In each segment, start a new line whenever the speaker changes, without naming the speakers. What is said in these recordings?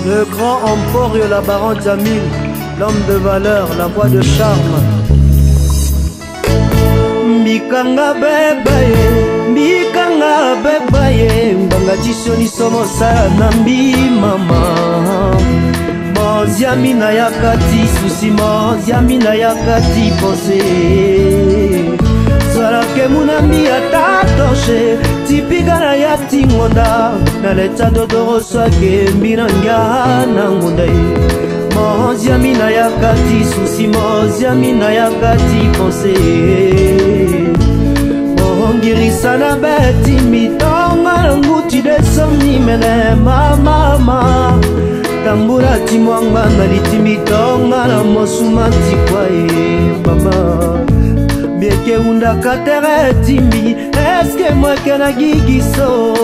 Le grand Emporio, la baronne Jamil, l'homme de valeur, la voix de charme. Mbikanga bebaye, mbanga jisoni somo sa nambi mama. Moziami na yakati susi, moziami na yakati pose. Sarake munami atatoshe, tipiga na yati ngonda. Naleta dodoro swake mbiranga na ngonda. Moziami na yakati susi, moziami na yakati pose. Mohongirisa na beti mitonga na nguti desomni mene mama. Tambura timwanga na litimitonga na mosumati kwa mama. Bieke unda katere timbi, eske mweke na gigiso.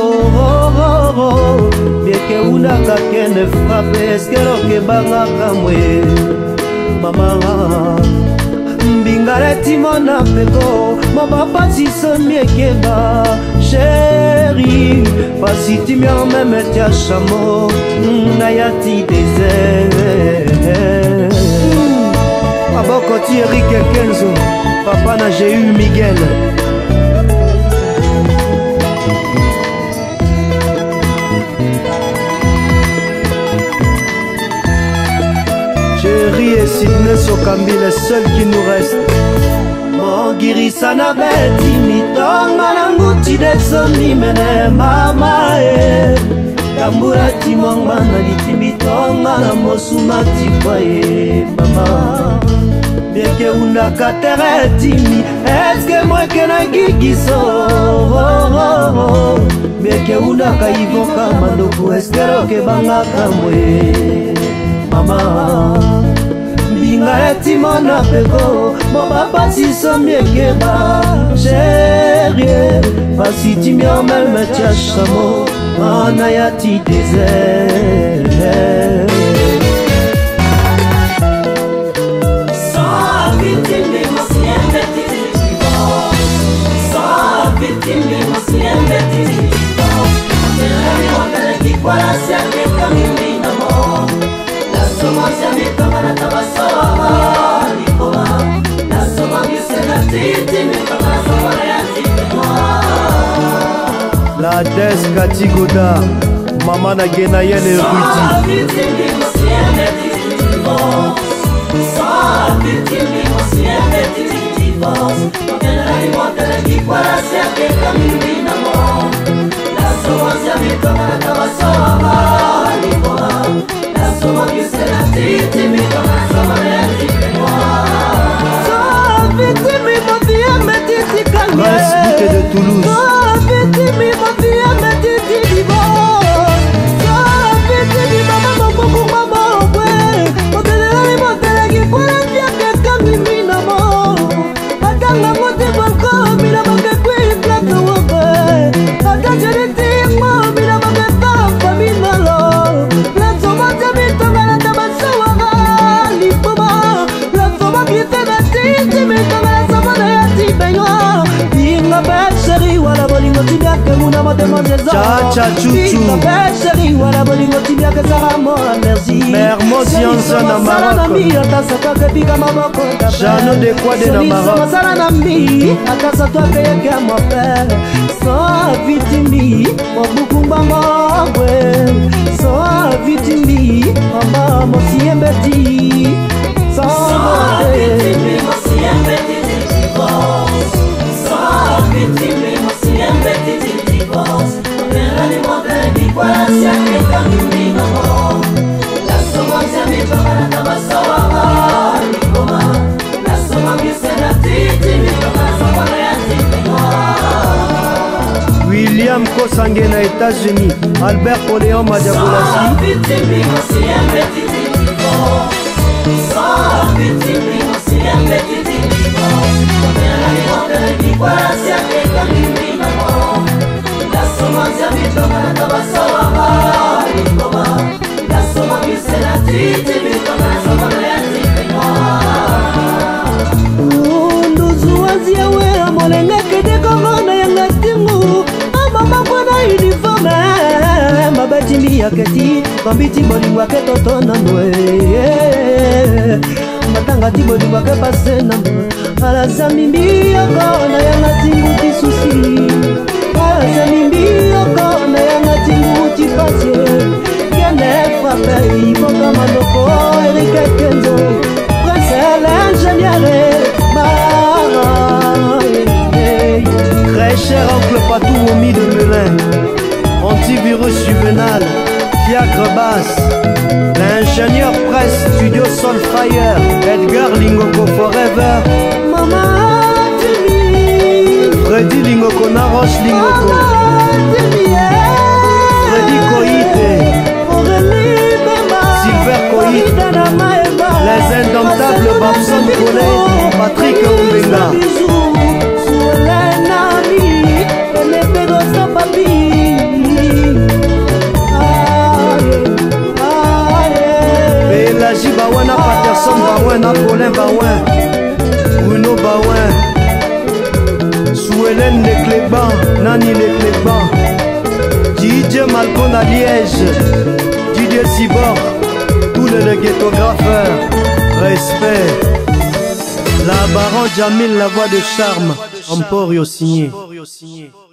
Bieke unda kakene frappe, eske roke banga kamwe mama. Mbingare timona peko, mama pati somieke ba chéri. Pasi timia meme tia chamo, nayati désert. Abokoti Eric Kenzo, papa na j'ai eu Miguel. Chéri et Sidney Sokambi, les seuls qui nous restent. Mon girisa na beti mitonga na nguti desoni mene mama Tambura timonga na litimitonga na mosumati kwa mama. Bieke unda katere timi, eske mweke na gigiso. Bieke unda kaivoka mandoku, eske roke banga kamwe mama. Mbinga etimona peko, moba pasi somieke ba chérie. Pasi timia meme tia chamo, anayati désert. La Des Katigoda, Mama na Genayen et Rudy. Prince de Toulouse. Cha chouchou Mère Mosianza na Maroc. Jano de quoi de na Maroc. William Kosange na États-Unis, Albert Poléon Madiaboulasi. keti Bambiti bolingwa ke toto na mwe Matanga ti bolingwa ke pase na mwe Alaza mimbi yoko na yanga tingu ti susi Alaza mimbi yoko na yanga tingu ti pase Kene frappe iboka manoko Erike Kenzo Prince l'ingénieur Très cher oncle Patou Omi de Melun Antivirus juvénal Fiacre basse L'ingénieur presse Studio Soulfire Edgar Lingoko Forever Mama Timi Freddy Lingoko Naroche Lingoko Freddy Koïte Silver Koïte Les indomptables Babson Kone Patrick Ombenga Belaji Bawana Patterson Bawana Paulin Bawan Bruno Bawan Souhélène Lecléban Nani Lecléban DJ Malcon à Liège Didier Sibor tous les ghettographeurs respect La Baron Jamil la voix de charme Emporio signé